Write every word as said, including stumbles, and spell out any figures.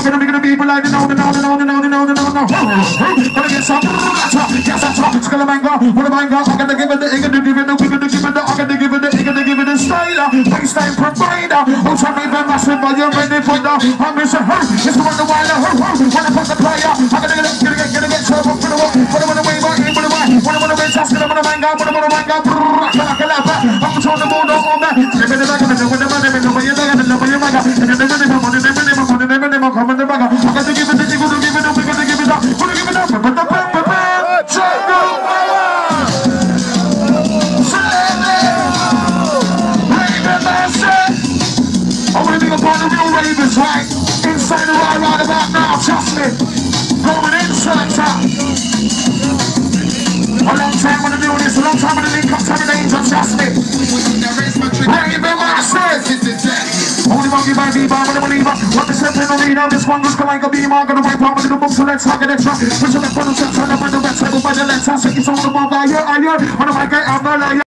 gonna be gonna be like the no, the no, the no, the no, the no, the no, no. Gonna get some. Yes, I'm talking to the mango. What a mango. I'm gonna give it the, I'm gonna give it the, we're gonna give it the, I'm gonna give it the, I'm gonna give it the style. Baseline provider. Who's trying to be massive, but you're ready for the. I'm Mister Hey, it's the one the wild. Wanna put the player. I'm gonna get, gonna get, gonna get trouble for the one. For the one away, but ain't for the one. Wanna wanna be just gonna wanna mango. Wanna wanna mango. Like a lava. I'm trying to move on that. Give me the back of the window, but never know where you're going. Know where you're going. And then the minimum, and then the minimum, and then the minimum, come in the bag. I'm gonna give it, I'm gonna give it up, I'm gonna give it up, I'm gonna give it up, but the pepper, check go. I wanna be upon the real ravens, right? Inside the right, right about now, trust me. Going inside top. A long time wanna do this, a long time wanna link up to the angel, trust me. Raven Masters. Only monkey by me, but I'm gonna believe up. What the stepping on me now, this one goes going to be I'm gonna wipe out with the book, so let's talk it extra. Push on the front of the turn up on the red table by the left, I'll say it's on the ball, I hear, I hear. On the mic, I'm not lying.